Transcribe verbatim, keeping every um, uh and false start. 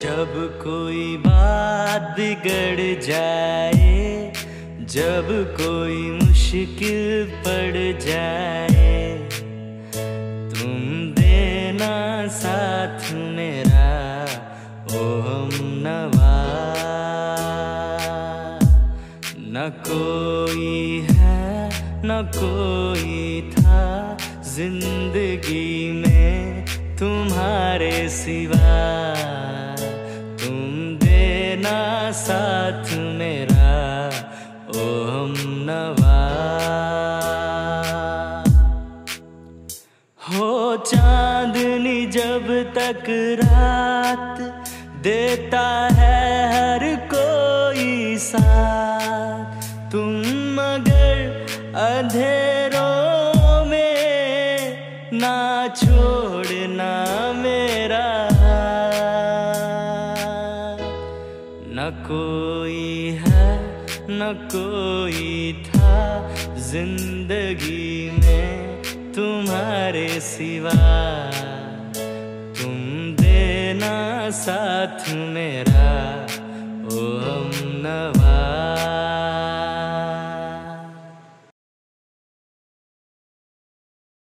जब कोई बात बिगड़ जाए, जब कोई मुश्किल पड़ जाए, तुम देना साथ मेरा ओ हमनवा। न कोई है न कोई था जिंदगी में तुम्हारे सिवा, तुम देना साथ मेरा ओ हमनवा। हो चांदनी जब तक रात देता है हर कोई साथ, तुम मगर अंधेरों में ना छोड़ना मेरा हाथ। न कोई है न कोई था जिंदगी में तुम्हारे सिवा, तुम देना साथ मेरा